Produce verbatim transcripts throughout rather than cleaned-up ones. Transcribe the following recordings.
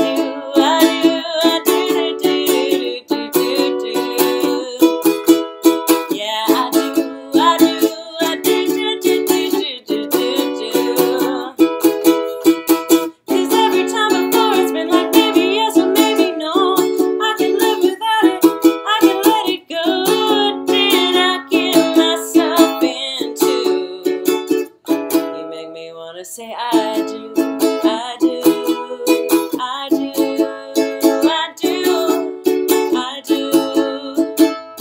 Say I do, I do, I do, I do, I do.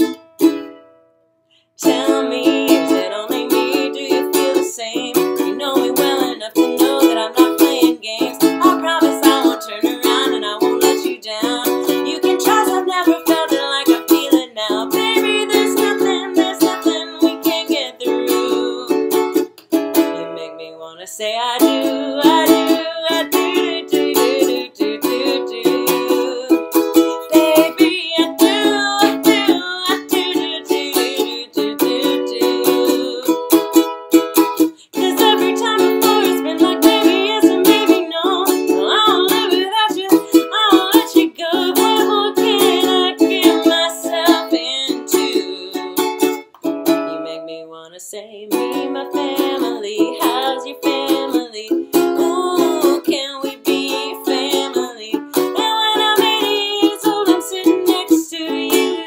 Tell me, is it only me? Do you feel the same? You know me well enough to know that I'm not playing games. I promise I won't turn around and I won't let you down. You can trust I've never felt it like I feel it now. Baby, there's nothing, there's nothing we can't get through. You make me wanna say I do, I do, I do, do, do, do, do, do, do. Baby, I do, I do, I do, do, do, do, do, do. Cause every time before it's been like maybe yes and maybe no. No, I won't live without you, I won't let you go. But what can I get myself into? You make me wanna say, me, my family, how's your family? Ooh, can we be family? And when I'm eighty years old, I'm sitting next to you.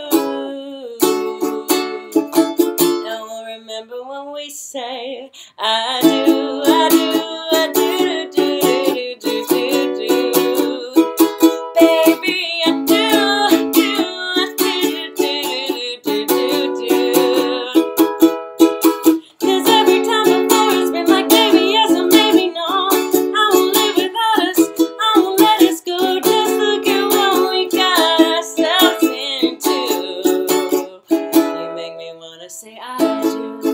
And we'll remember when we say, I do, I do, I do, do, do, do, do, do. Baby, I do, I do, I do, do, do, do, do, do. Cause every time before it's been like maybe yes or maybe no. I won't live without us, I won't let us go. Just look at what we got ourselves into. You make me wanna say I do.